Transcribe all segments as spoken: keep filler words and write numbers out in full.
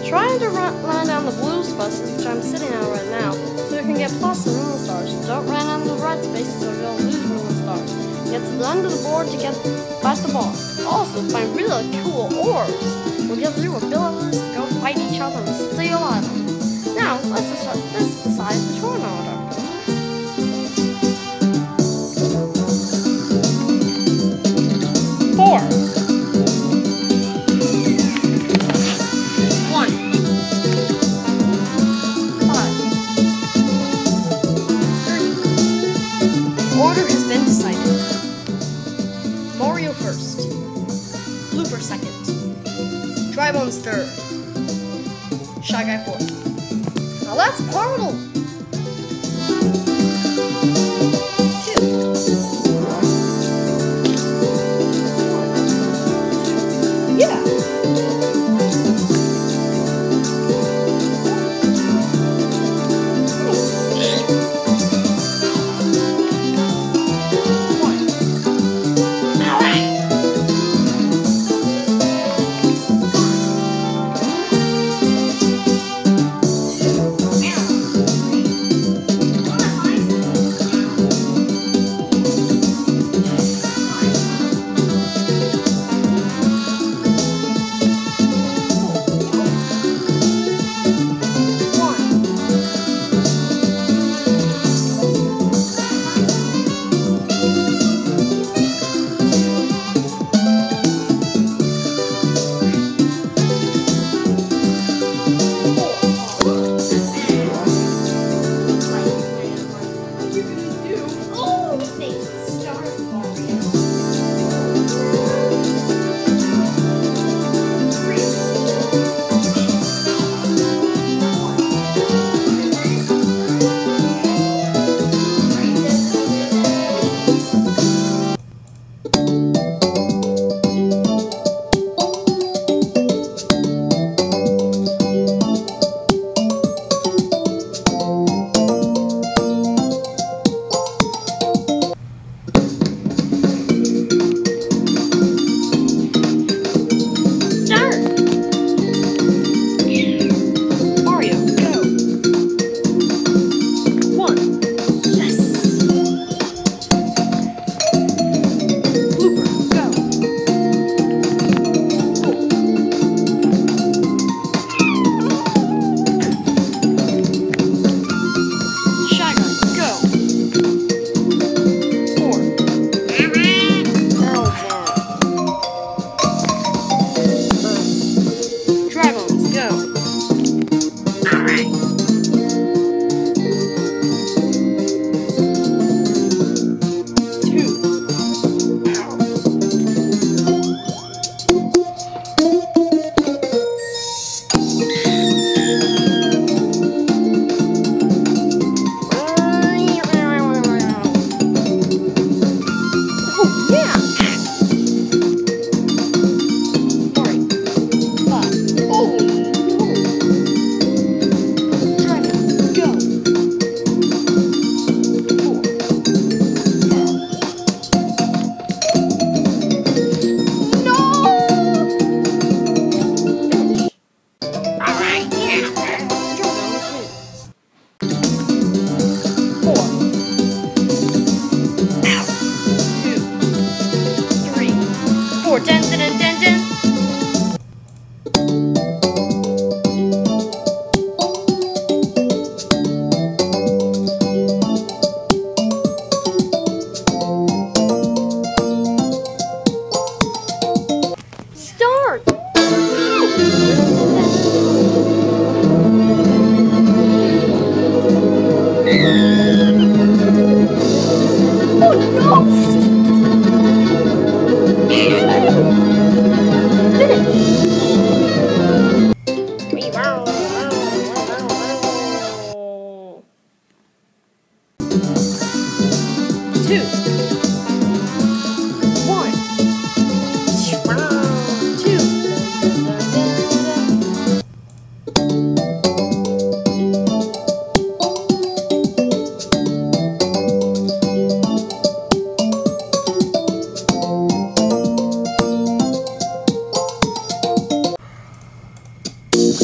Trying to run, run down the blues buses, which I'm sitting on right now, so you can get plus and ruin stars. Don't run on the red spaces or you'll lose ruin stars. Get to the end of the board to get fight the boss. Also, find really cool orbs. Will give you abilities to go fight each other and steal items. Now, let's decide, let's decide the turn order. Four. One. Five. Three. Order has been decided. Mario first. Blooper second. Drybones third. Shy Guy fourth. Now that's Portal! Yeah.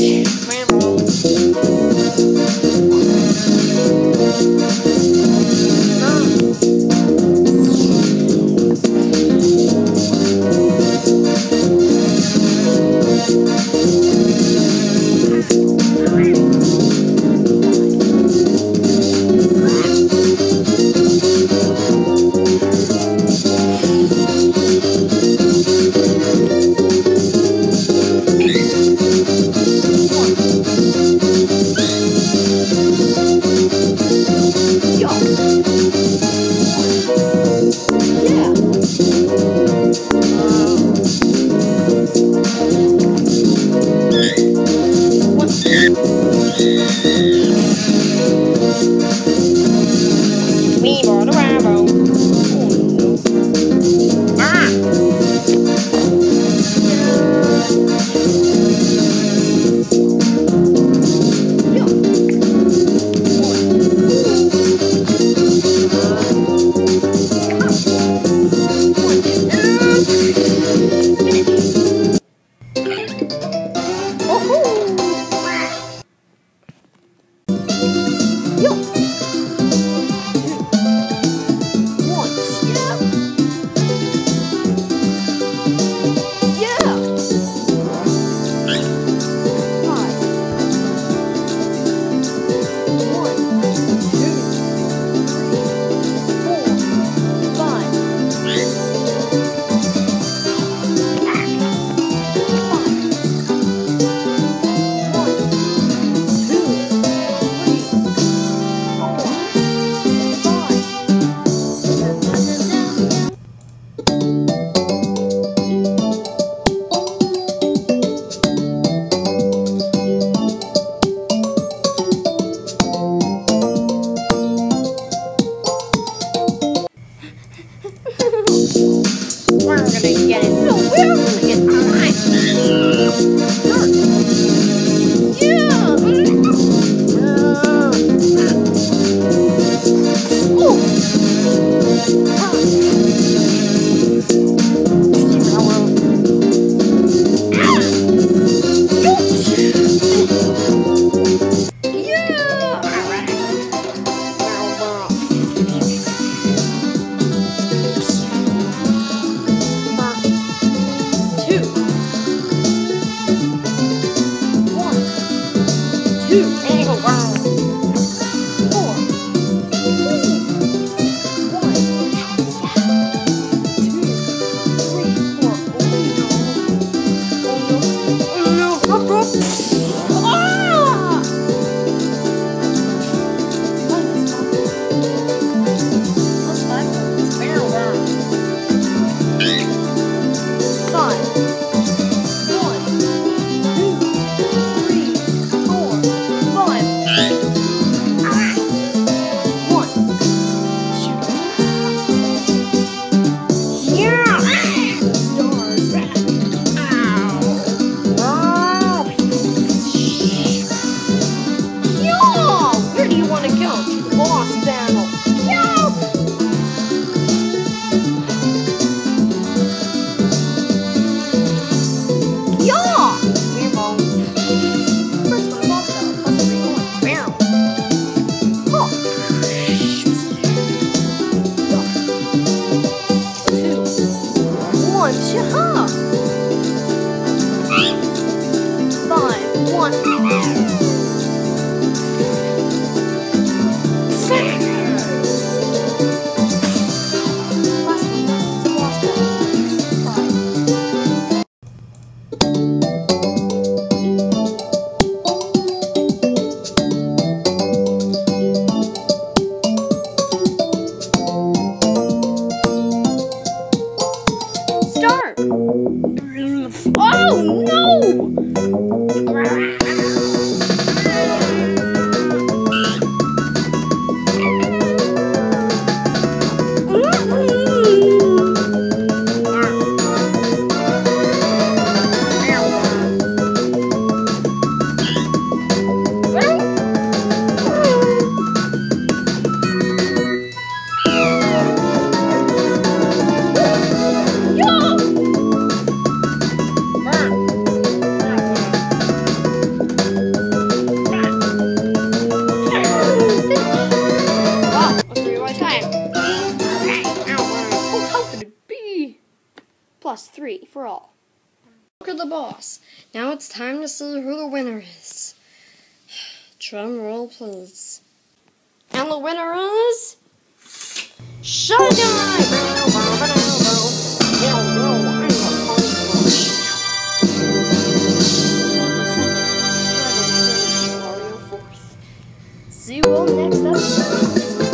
Oh no! for all. Look at the boss. Now it's time to see who the winner is. Drum roll, please. And the winner is... Shogun! See you all next episode.